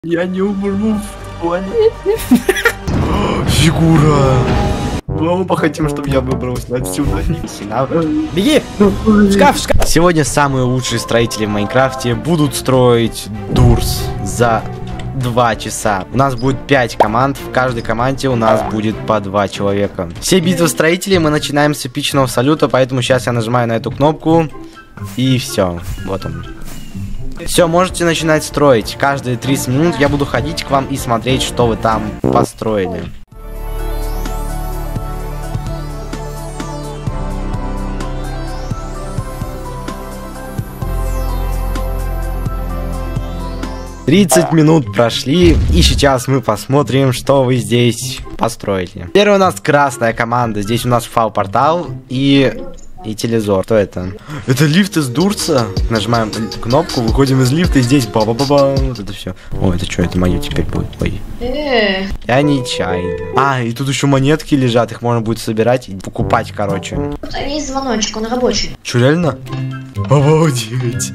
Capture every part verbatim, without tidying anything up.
Я не умру в туалете. Фигура. Мы оба хотим, чтобы я выбрался отсюда. Беги! Шкаф, шкаф! Сегодня самые лучшие строители в Майнкрафте будут строить Дурс за два часа. У нас будет пять команд, в каждой команде у нас будет по два человека. Все битвы строителей мы начинаем с эпичного салюта, поэтому сейчас я нажимаю на эту кнопку и все. Вот он. Все, можете начинать строить. Каждые тридцать минут я буду ходить к вам и смотреть, что вы там построили. тридцать минут прошли, и сейчас мы посмотрим, что вы здесь построили. Первая у нас красная команда. Здесь у нас фау-портал и... и телезор. Что это? Это лифт из Дурса. Нажимаем кнопку, выходим из лифта, и здесь ба-ба-ба-ба. Вот это все. О, это что? Это мое теперь будет. Ой. Я нечаянно. А, и тут еще монетки лежат, их можно будет собирать и покупать, короче. Тут есть звоночек, он рабочий. Че, реально? Обалдеть.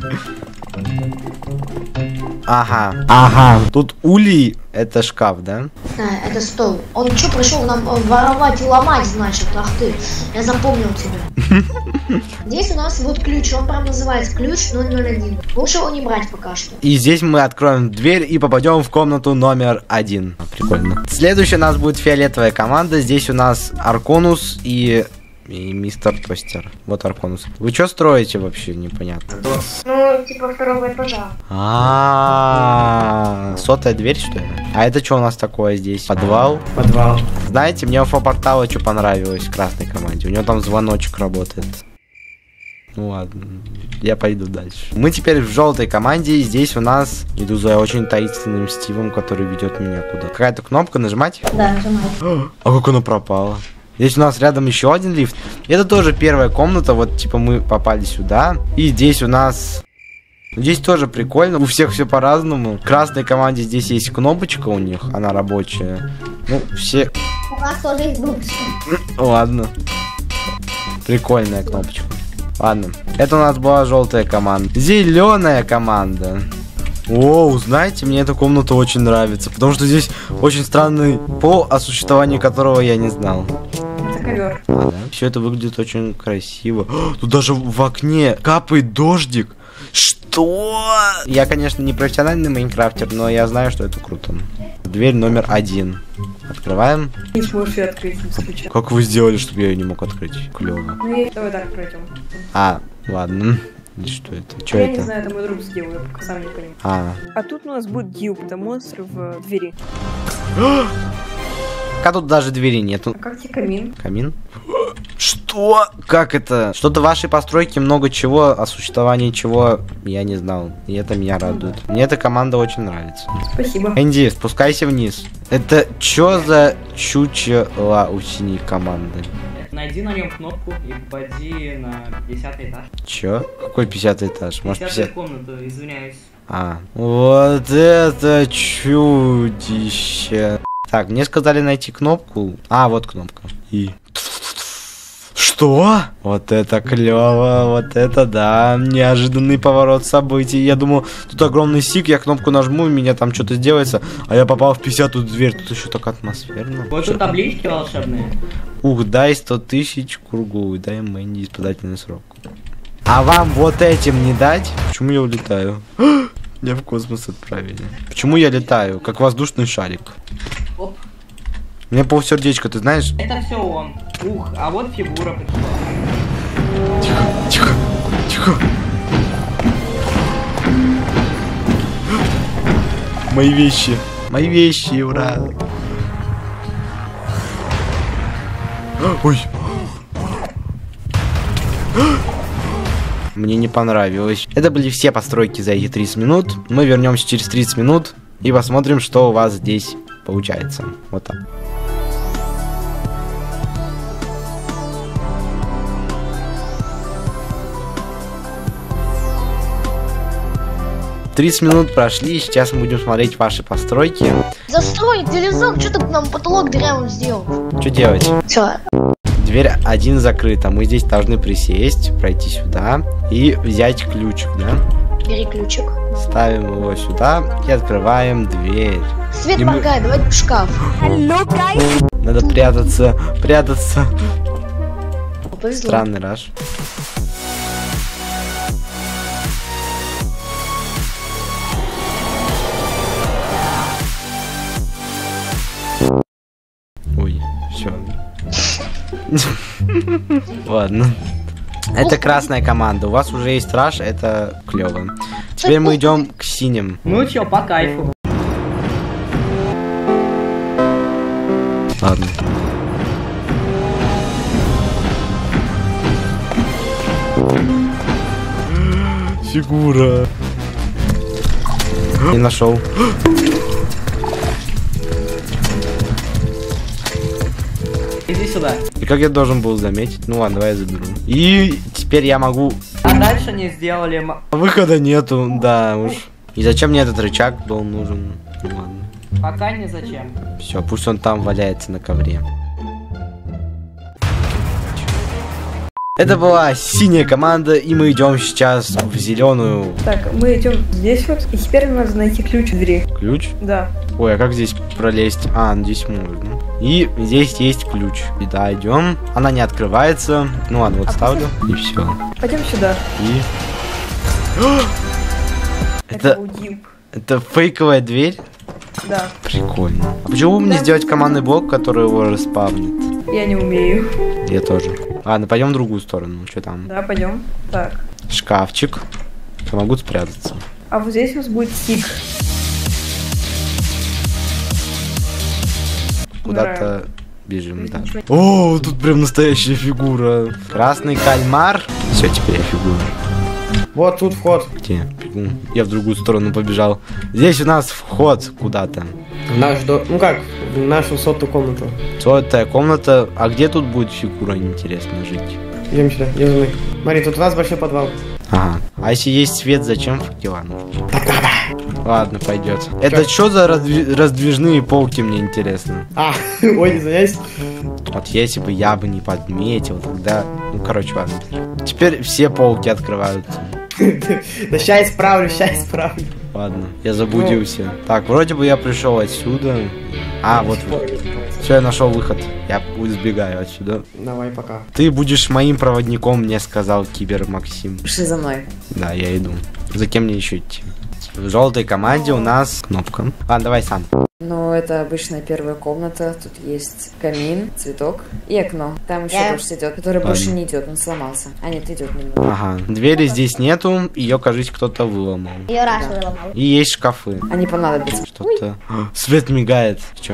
Ага, ага. Тут улей, это шкаф, да? Да, это стол. Он что, пришел нам воровать и ломать, значит? Ах ты, я запомнил тебя. Здесь у нас вот ключ, он прям называется ключ ноль ноль один. Лучше его не брать пока что. И здесь мы откроем дверь и попадем в комнату номер один. Прикольно. Следующая у нас будет фиолетовая команда. Здесь у нас Арконус и... и мистер Тостер. Вот Арконус. Вы что строите вообще? Непонятно. Ну, типа второго этажа. А, сотая дверь, что ли? А это что у нас такое здесь? Подвал? Подвал. Знаете, мне у фау-портала что понравилось в красной команде. У него там звоночек работает. Ну ладно, я пойду дальше. Мы теперь в желтой команде, и здесь у нас иду за очень таинственным Стивом, который ведет меня куда. Какая-то кнопка нажимать? Да, нажимать. А как она пропала? Здесь у нас рядом еще один лифт. Это тоже первая комната. Вот, типа, мы попали сюда. И здесь у нас... Здесь тоже прикольно. У всех все по-разному. В красной команде здесь есть кнопочка у них. Она рабочая. Ну, все... У нас тоже есть кнопочка. Ладно. Прикольная кнопочка. Ладно. Это у нас была желтая команда. Зеленая команда. Оу, знаете, мне эта комната очень нравится, потому что здесь очень странный пол, о существовании которого я не знал. Это ковер. А, да? Все это выглядит очень красиво. О, тут даже в окне капает дождик. Что? Я, конечно, не профессиональный майнкрафтер, но я знаю, что это круто. Дверь номер один. Открываем. Не сможешь ее открыть, не исключаю. Как вы сделали, чтобы я ее не мог открыть? Клево. Ну и давай так пройдем. А, ладно. И что это? Что я это? не знаю, это мой друг сделал, я пока сам не понимаю. А. А тут у нас будет дьюб, это монстр в двери. А тут даже двери нету. А как тебе камин? Камин? Что? Как это? Что-то в вашей постройке много чего, о существовании чего я не знал. И это меня радует. Мне эта команда очень нравится. Спасибо. Энди, спускайся вниз. Это чё за чучело у синей команды? Найди на нем кнопку и попади на пятидесятый этаж. Чё? Какой пятидесятый этаж? Может, пятидесятую пятьдесят... комнату, извиняюсь. А, вот это чудище. Так, мне сказали найти кнопку. А, вот кнопка. И... Что? Вот это клево, вот это да, неожиданный поворот событий. Я думал, тут огромный сик, я кнопку нажму, у меня там что-то сделается, а я попал в пятидесятую дверь. Тут еще так атмосферно. Вот тут таблички волшебные. Ух, дай сто тысяч кругу, дай Мэнди испытательный срок. А вам вот этим не дать? Почему я улетаю? Меня в космос отправили. Почему я летаю? Как воздушный шарик. Оп. У меня полсердечка, ты знаешь? Это все он. Ух, а вот фигура пришла. Тихо, тихо, тихо. Мои вещи. Мои вещи, ура. Ой. Мне не понравилось. Это были все постройки за эти тридцать минут. Мы вернемся через тридцать минут и посмотрим, что у вас здесь получается. Вот так. тридцать минут прошли, сейчас мы будем смотреть ваши постройки. Застрой телевизор, что ты нам потолок дырявым сделал? Что делать? Все. Дверь один закрыта. Мы здесь должны присесть, пройти сюда и взять ключик, да? Бери ключик. ставим его сюда и открываем дверь. Свет И мы- моргает, давайте в шкаф. Надо прятаться, прятаться. Повезло. Странный раш. Ой, все. Ладно. Это красная команда. У вас уже есть раш, это клево. Теперь мы идем к синим. Ну чё, по кайфу. Ладно. Фигура. Не нашел. Иди сюда. И как я должен был заметить? Ну ладно, давай я заберу. И теперь я могу... А дальше не сделали... м- Выхода нету, да уж. И зачем мне этот рычаг был нужен? Ну ладно. Пока не зачем. Все, пусть он там валяется на ковре. Это была синяя команда, и мы идем сейчас в зеленую. Так, мы идем здесь вот, и теперь нам надо найти ключ в двери. Ключ? Да. Ой, а как здесь пролезть? А, ну здесь можно. И здесь есть ключ. И да, идем. Она не открывается. Ну ладно, вот А ставлю. И все. Пойдем сюда. И... Это Это, был дюб. это фейковая дверь? Да. Прикольно. А почему бы не сделать командный блок, который его распавнит? Я не умею. Я тоже. Ладно, пойдем в другую сторону. Что там? Да, пойдем. Так. Шкафчик. Помогут спрятаться. А вот здесь у нас будет тик. Куда-то бежим, да. Ничего О, тут прям настоящая фигура. Красный кальмар. Все, теперь я фигура. Вот тут вход. Где? Бегу. Я в другую сторону побежал. Здесь у нас вход куда-то. В наш до... Ну как, в нашу сотую комнату. Сотая комната. А где тут будет фигура, интересно, жить? Идем сюда, идем за мной. Смотри, тут у нас большой подвал. Ага. А если есть свет, зачем факела нужны? Ладно, пойдет. Это что за раздви- раздвижные полки, мне интересно? А, ой, извиняюсь. Вот если бы я бы не подметил, тогда... Ну, короче, ладно. Теперь все полки открываются. Да ща исправлю, ща исправлю. Ладно, я заблудился. Так, вроде бы я пришел отсюда. А, вот. Все, я нашел выход. Я сбегаю отсюда. Давай, пока. Ты будешь моим проводником, мне сказал Кибер Максим. Пошли за мной. Да, я иду. За кем мне еще идти? В желтой команде у нас кнопка. Ладно, давай сам. Ну, это обычная первая комната. Тут есть камин, цветок и окно. Там еще Я- дождь идет, который Ладно. больше не идет, он сломался. А нет, идет немного. Ага. Двери здесь нету, ее, кажется, кто-то выломал. Ее раз выломал. И есть шкафы. Они понадобятся. Что-то... Свет мигает. Че?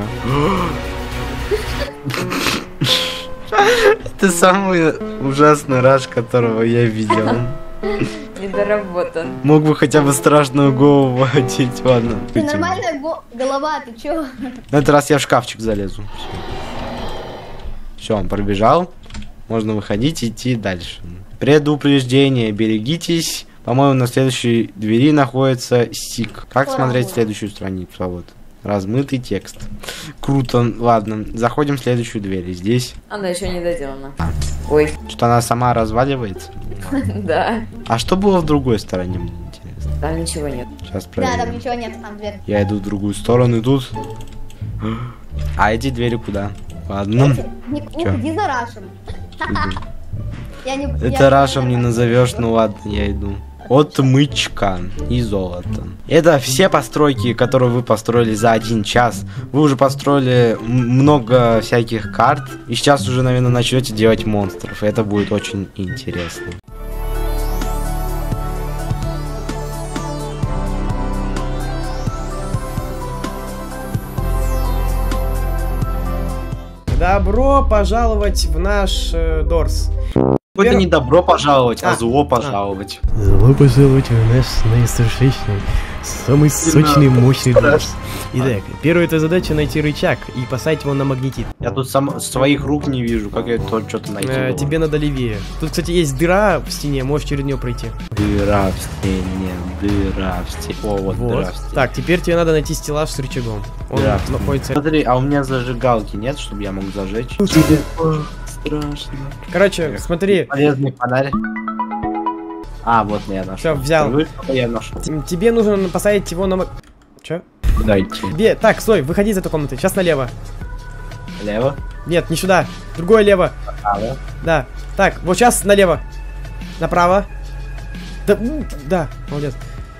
Это самый ужасный раш, которого я видел. Недоработан. Мог бы хотя бы страшную голову одеть, ладно. Ты нормальная го- голова, ты чё? На этот раз я в шкафчик залезу. Все, он пробежал. Можно выходить и идти дальше. Предупреждение, берегитесь. По-моему, на следующей двери находится стик. Как Ой, смотреть ой. следующую страницу? А вот. Размытый текст. Круто. Ладно, заходим в следующую дверь. И здесь Она еще не доделана. А. Ой, что-то она сама разваливается. да. А что было в другой стороне, мне интересно. Там ничего нет. Сейчас Да, проверим. там ничего нет, там дверь. Я иду в другую сторону, и тут... А эти двери куда? Ладно. Не, не Чё? ходи за Рашем. Иду. Я не, Это я- Рашем не назовешь, ну ладно, я иду. Отмычка и золото. Это все постройки, которые вы построили за один час. Вы уже построили м- много всяких карт. И сейчас уже, наверное, начнете делать монстров. И это будет очень интересно. Добро пожаловать в наш э, Дорс. Это не добро пожаловать, а, А, зло пожаловать. Зло пожаловать в наш наистрашнейший, самый сочный, мощный дорс. Итак, первая эта задача найти рычаг и поставить его на магнетит. Я тут сам своих рук не вижу, как я тут что-то найти. Э, должен. тебе надо левее. Тут, кстати, есть дыра в стене, можешь через нее пройти. Дыра в стене, дыра в стене. О, вот, Вот. дыра в стене. Так, теперь тебе надо найти стеллаж с рычагом. Он Дыра в стене. находится. Смотри, а у меня зажигалки нет, чтобы я мог зажечь? Тебе страшно. Короче, смотри, Полезный фонарь. А, вот я нашел. Все, взял. Я нашел. Тебе нужно поставить его на... Че? Куда идти? Тебе... Так, стой, выходи из этой комнаты. Сейчас налево. Лево? Нет, не сюда. Другое лево. Право? Да. Так, вот сейчас налево. Направо. Да, да, молодец.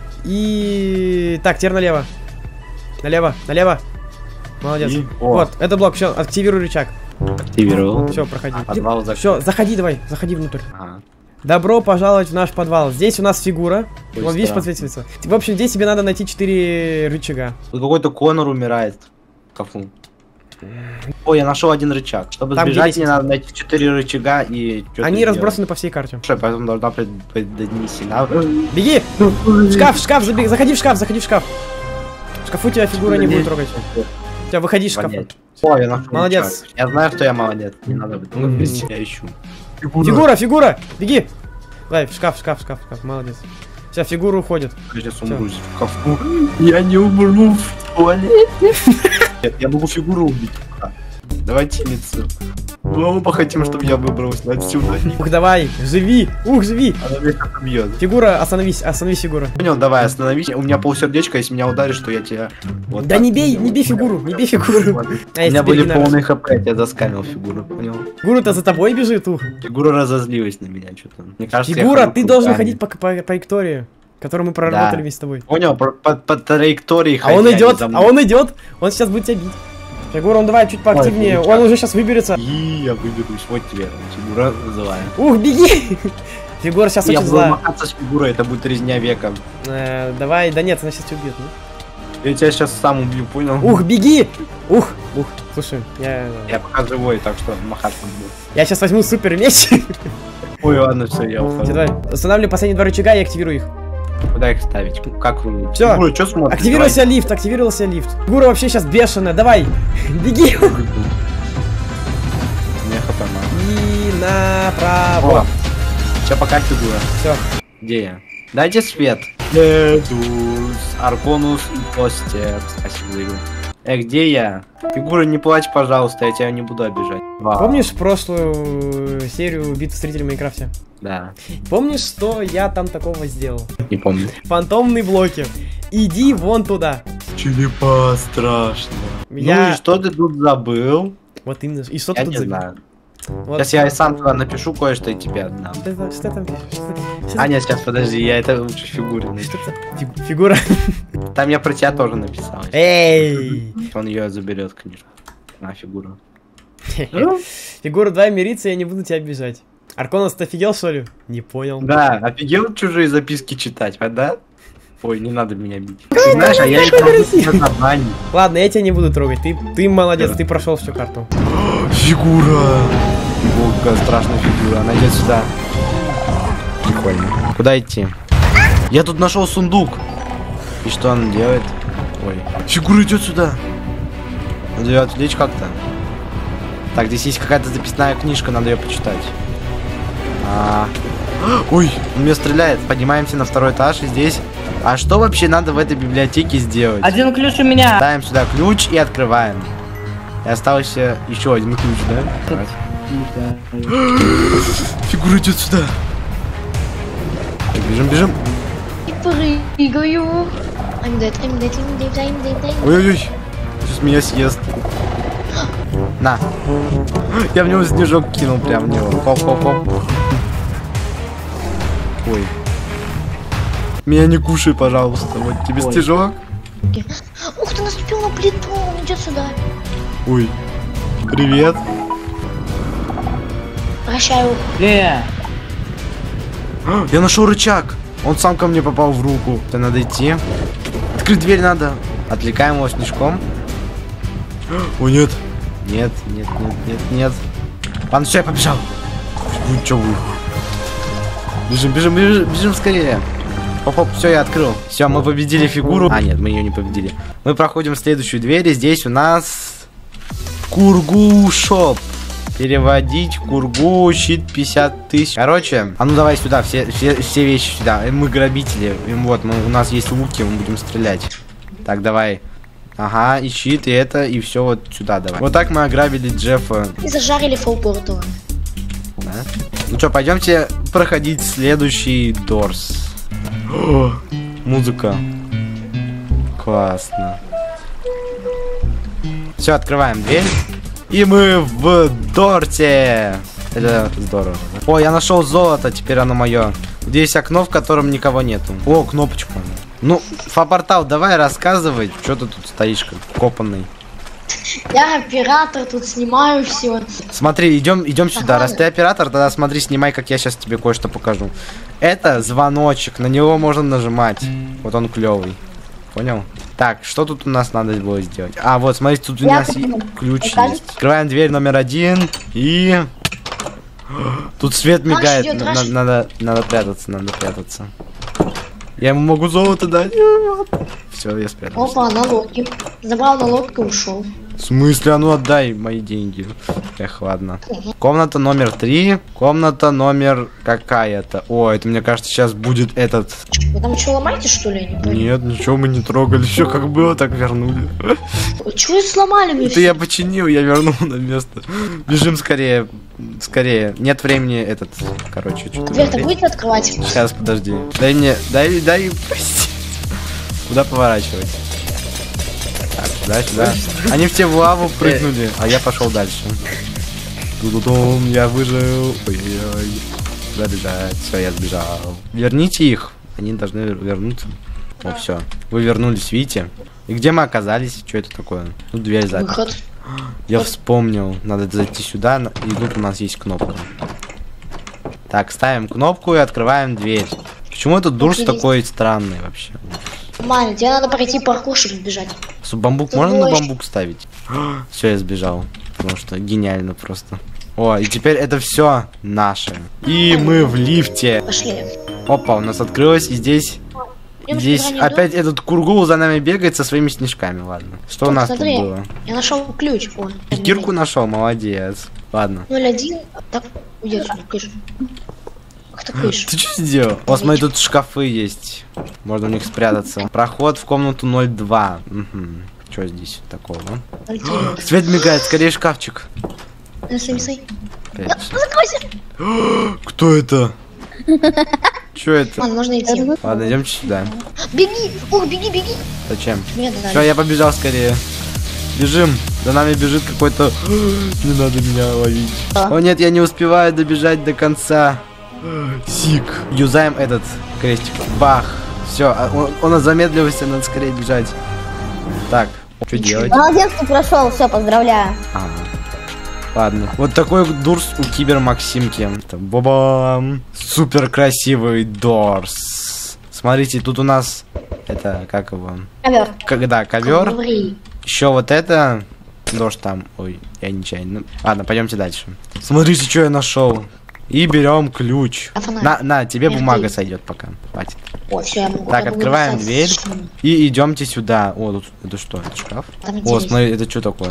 И... Так, теперь налево. Налево, налево. Молодец. И... Вот, это блок, все, активируй рычаг. Активировал. Все, проходи. А, подвал закрыт. Все, заходи давай, заходи внутрь. Ага. Добро пожаловать в наш подвал. Здесь у нас фигура. Ой, Вот видишь, странно. подсветится. В общем, здесь тебе надо найти четыре рычага. Тут какой-то Конор умирает в шкафу. Ой, я нашел один рычаг. Чтобы Там, где сбежать, лестница. мне надо найти четыре рычага и что-то Они сделать. разбросаны по всей карте. Слушай, поэтому должна пред- преднести, да? Беги! В шкаф, в шкаф, забеги, заходи в шкаф, заходи в шкаф. В шкафу тебя фигура не будет трогать. Тебя выходи из шкафа. Понять. О, я нашел Молодец. рычаг. Я знаю, что я молодец. Не надо быть. Ну, я ищу. Фигура, фигура! Беги! Давай, в шкаф, в шкаф, в шкаф, в шкаф, молодец. Все, фигура уходит. Я сейчас умру в шкафу. Я не умру в туалете. Нет, я могу фигуру убить. Давайте мицу. Мы оба хотим, чтобы я выбрался отсюда. Ух, давай, живи! Ух, живи! Она меня как бьет. Фигура, остановись, остановись, фигура. Понял, давай, остановись. У меня полсердечка, если меня ударишь, то я тебя... Вот Да так. не бей, не бей фигуру, не бей фигуру. Вот. А У если меня были теперь не полные хп, я тебя заскамил фигуру, понял? Фигура-то за тобой бежит, ух. Фигура разозлилась на меня что-то. Мне кажется, я Фигура, хожу ты должен кругами. ходить по, по, по траектории, которую мы проработали Да. вместе с тобой. Понял, по, по, по траектории А он ходи, идет, за а мной. он идет, он сейчас будет тебя бить. Фигура, он давай чуть поактивнее, Ой, он уже сейчас выберется. И я выберусь, вот тебе, фигура злая. Ух, беги! Фигура сейчас Я очень буду злая. махаться с фигурой, это будет резня века. Э, давай, да нет, она сейчас тебя убьет. ну. Я тебя сейчас сам убью, понял? Ух, беги! Ух, ух, слушай, я... Я пока живой, так что махаться буду. Я сейчас возьму супер меч. Ой, ладно, все, я ухожу. Давай, устанавливай последние два рычага и активируй их. Куда их ставить? Как вы? Всё. Фигура, что смотришь? Активировался лифт, активировался лифт. Фигура вообще сейчас бешеная, давай, беги. Давай. Мне хп мало. И направо. Сейчас пока фигура. Все. Где я? Дайте свет. Дедус, Арконус и Костер. Спасибо, Игорь. Э, где я? Фигура, не плачь, пожалуйста, я тебя не буду обижать. Вау. Помнишь прошлую серию битв строителей в Майнкрафте? Да, Помнишь, что я там такого сделал? не помню. Фантомные блоки. Иди вон туда. Черепа страшно. Я- Ну и что ты тут забыл? Вот именно. И что ты Я тут не забил? знаю. Вот. Сейчас я сам туда напишу кое-что и тебе отдам. Что, это- что там пишешь? Что, что- А нет, сейчас подожди, я это лучше фигуре напишу. что это? Фиг- фигура. Там я про тебя тоже написал. Эй! Он ее заберет, конечно. На фигуру. Фигура давай мириться, я не буду тебя обижать. Арконос, ты офигел, что ли? Не понял. Да, офигел чужие записки читать, а, да? Ой, не надо меня бить. Ты знаешь, а я их могу на забанить. Ладно, я тебя не буду трогать. Ты, ты молодец, ты прошел всю карту. Фигура! Ого, страшная фигура, она идет сюда. Прикольно. Куда идти? Я тут нашел сундук. И что он делает? Ой. Фигура идет сюда. Надо ее отвлечь как-то. Так, здесь есть какая-то записная книжка, надо ее почитать. А... Ой, он меня стреляет. Поднимаемся на второй этаж и здесь. А что вообще надо в этой библиотеке сделать? Один ключ у меня. Ставим сюда ключ и открываем. И остался еще один ключ, да? Фигура идет сюда. Так, бежим, бежим. И прыгаю. I'm dead, I'm dead, I'm dead, I'm dead, I'm dead. Ой-ой-ой. Сейчас меня съест. На. Я в него снежок кинул прям в него. Хоп-хоп-хоп. Ой. Меня не кушай, пожалуйста. Вот тебе Ой. снежок. Ух ты, наступил на плиту, он идет сюда. Ой. Привет. Прощаю. Э, Я нашел рычаг. Он сам ко мне попал в руку. Это надо идти. Открыть дверь надо. Отвлекаем его снежком. О, нет. Нет, нет, нет, нет, нет. Ладно, все, я побежал. Вы чё вы? Бежим, бежим, бежим, бежим скорее. Оп-оп, все, я открыл. Все, мы победили фигуру. А, нет, мы ее не победили. Мы проходим в следующую дверь, и здесь у нас Кургу Шоп. Переводить Кургу, щит пятьдесят тысяч. Короче, а ну давай сюда, все, все, все вещи сюда. Мы грабители. И вот, мы, у нас есть луки, мы будем стрелять. Так, давай. Ага, и щит, и это, и все вот сюда давай. Вот так мы ограбили Джеффа. И зажарили фолпортова. Да? Ну что, пойдемте проходить следующий Дорс. О, музыка. Классно. Все, открываем дверь. И мы в Дорте. Это здорово. О, я нашел золото, теперь оно мое. Здесь окно, в котором никого нету. О, кнопочка. Ну, Фапортал, давай рассказывай, что ты тут стоишь как копанный. Я оператор, тут снимаю все. Смотри, идем, идем сюда. Ага. Раз ты оператор, тогда смотри, снимай, как я сейчас тебе кое-что покажу. Это звоночек, на него можно нажимать. Вот он клевый. Понял? Так, что тут у нас надо было сделать? А, вот, смотри, тут у Я нас понял. ключ Покажешь? есть. Открываем дверь номер один и... Тут свет Маш мигает, идет, на- Маш. на- надо, надо прятаться, надо прятаться. Я ему могу золото дать. Все, я спрятался. Опа, налоги. Забрал налог и ушел. В смысле, а ну отдай мои деньги. Эх, ладно. Комната номер три. Комната номер какая-то. О, это мне кажется сейчас будет этот. Вы там что, ломаете, что ли? Я не понял. Нет, ничего мы не трогали. Все как было, так вернули. Чего сломали мне Это я починил, я вернул на место. Бежим скорее. Скорее. Нет времени этот. Короче, что-то. Дверь-то будете открывать? Сейчас, подожди. Дай мне. Дай, дай. Прости. Куда поворачивать? Так, сюда, сюда. Они все в лаву прыгнули, а я пошел дальше. Ду-ду-дум, я выжил. Ой-ой-ой. Куда бежать? Все, я сбежал. Верните их. Они должны вернуться. О, все. Вы вернулись, видите? И где мы оказались? Что это такое? Тут дверь заперта. Выход. Я вспомнил. Надо зайти сюда, на- и тут у нас есть кнопка. Так, ставим кнопку и открываем дверь. Почему этот дурс Офигеть. такой странный вообще? Маня, тебе надо пройти паркур, чтобы сбежать. С бамбук Ты можно на больше. бамбук ставить? Все, я сбежал. Потому что гениально просто. О, и теперь это все наше. И мы в лифте. Пошли. Опа, у нас открылось, и здесь... Идем Здесь сюда, не опять этот кургул за нами бегает со своими снежками, ладно. Что у Так, нас смотри. тут было? Я нашел ключ. Вон. И кирку нашел, молодец. Ладно. ноль один. Так, уйди отсюда, кыш. Как ты кыш? Ты что сделал? О, смотри, тут шкафы есть. Можно в них спрятаться. Проход в комнату ноль два. Угу. Что здесь такого? ноль три. Свет мигает, скорее шкафчик. Неси, неси. Опять. Закройся. Кто это? Что это? Ладно, можно идти. Ладно, идем сюда. Беги! Ух, беги, беги! Зачем? Мне Все, дали. я побежал скорее. Бежим. За нами бежит какой-то... Не надо меня ловить. О нет, я не успеваю добежать до конца. Сик. Юзаем этот крестик. Бах. Все, он, он замедлился, надо скорее бежать. Так, что делать? Молодец, ты прошел, все, поздравляю. А, ладно. Вот такой дурс у Кибер Максимки. Там, бабам. Супер красивый дорс. Смотрите, тут у нас это как его? Ковер. Когда ковер. Говори. Еще вот это. Дождь там. Ой, я нечаянно. Ладно, пойдемте дальше. Смотрите, что я нашел. И берем ключ. А фонарь? На, на, тебе Эх бумага ты. сойдет пока. Хватит. О, все, я могу. Так, я могу открываем написать. дверь. И идемте сюда. О, тут это что? Это шкаф? Там О, интересно. смотри, это что такое?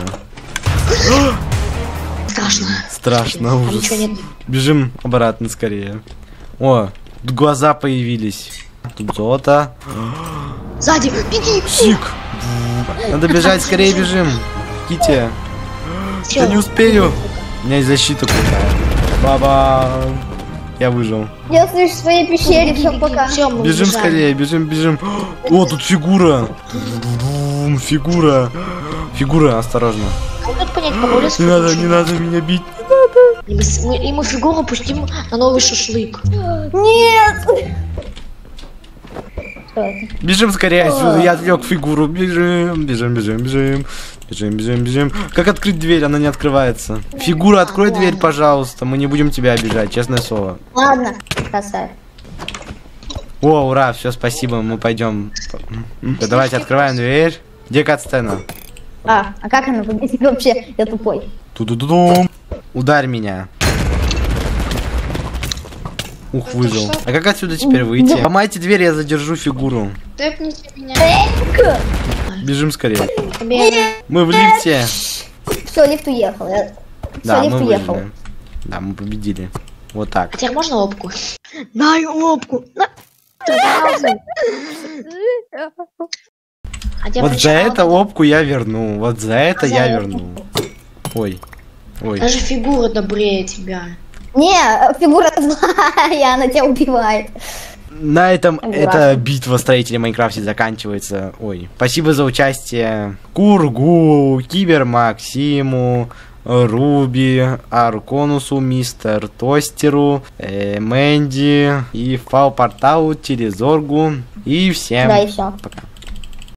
Страшно. Страшно, Там ужас. ничего нет. Бежим обратно скорее. О, тут глаза появились. Тут золото. Сзади, беги! Сик. Надо бежать, скорее бежим. Ките. Я не успею. У меня есть защита крутая. Баба. Я выжил. Я слышу в своей пещере, все, пока. Все, мы Бежим убежали. скорее, бежим, бежим. О, тут фигура. Фигура. Фигура, осторожно. Как тут понять, по улице? Не надо, не надо меня бить. И мы, с- мы- и мы фигуру пустим на новый шашлык. Нет! Что это? Бежим скорее отсюда, я отвлек фигуру. Бежим, бежим, бежим, бежим. Бежим, бежим, бежим. Как открыть дверь? Она не открывается. Фигура, открой Ладно. дверь, пожалуйста. Мы не будем тебя обижать, честное слово. Ладно, красавец. О, ура, все, спасибо, мы пойдем. Да, давайте открываем дверь. Где кат-сцена? А, а как она выглядит вообще? Я тупой. Ту-ду-ду-дум. Ударь меня. Ух, выжил. А как отсюда теперь выйти? Ломайте дверь, я задержу фигуру. Тэпните меня. Бежим скорее. Тебе- Мы в лифте. Все, лифт уехал. Я... Да, Все, мы лифт уехал. выжили. Да, мы победили. Вот так. А теперь можно лобку? Дай лобку. На. Сразу. А теперь Вот за прочитала это лобку я верну. Вот за это За я это. верну. Ой. Ой. Даже фигура добрее тебя. Не, фигура злая, она тебя убивает. На этом Ужасно. эта битва строителей Майнкрафте заканчивается. Ой, спасибо за участие Кургу, Кибер Максиму, Руби, Арконусу, Мистер Тостеру, э, Мэнди и Фау Порталу, Телезоргу. И всем Да, и все. пока.